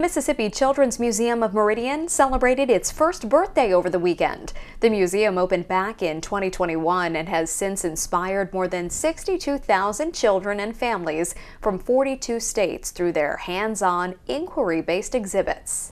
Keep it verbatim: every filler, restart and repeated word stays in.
Mississippi Children's Museum of Meridian celebrated its first birthday over the weekend. The museum opened back in twenty twenty-one and has since inspired more than sixty-two thousand children and families from forty-two states through their hands-on, inquiry-based exhibits.